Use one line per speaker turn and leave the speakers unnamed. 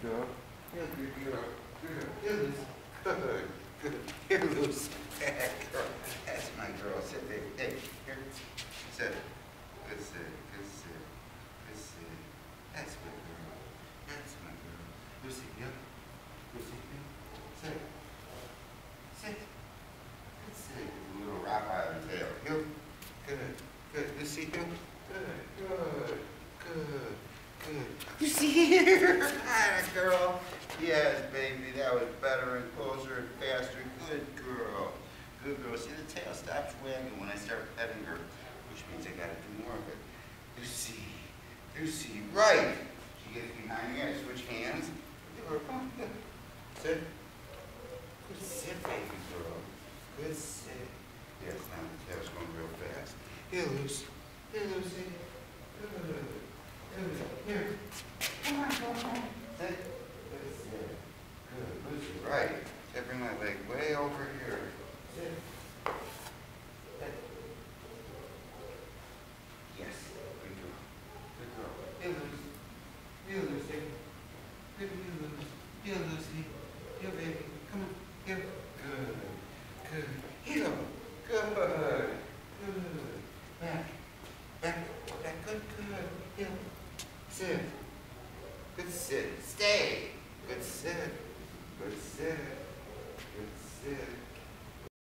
girl. You're a good girl. Good. You're loose. Good. Good. You're loose. Bad girl. That's my girl. Sit there. Hey, here. Sit. Good sit. Good sit. Good sit. That's good girl. That's my girl. Lucy, yeah? Lucy, yeah? Sit. Sit. Good sit. Little Rottweiler tail. Here. Good. Good. Lucy, here. Good. Good. Good. Good. You see here? Hi, girl. Yes, baby. That was better and closer and faster. Good girl. Good girl. See, the tail stops wagging when I start petting her, which means I gotta do more of it. Lucy. Lucy. Right. She gets behind me. I switch hands. Come on. Good. Sit. Good sit, baby girl. Good sit. Yes, now the tail's going real fast. Here, Lucy. Here, Lucy. Good. Here. Come on, come on. Sit. Good, sit. Good. Lucy, right. I bring my leg way over here. Sit. Sit. Yes. Good girl. Good girl. Here, Lucy. Here, Lucy. Here, Lucy. Here, Lucy. Here, baby. Come on. Here. Good. Good. Here. Good. Good. Back. Back. Back. Good. Good. Here. Sit. Good sit. Stay. Good sit. Good sit. Good sit.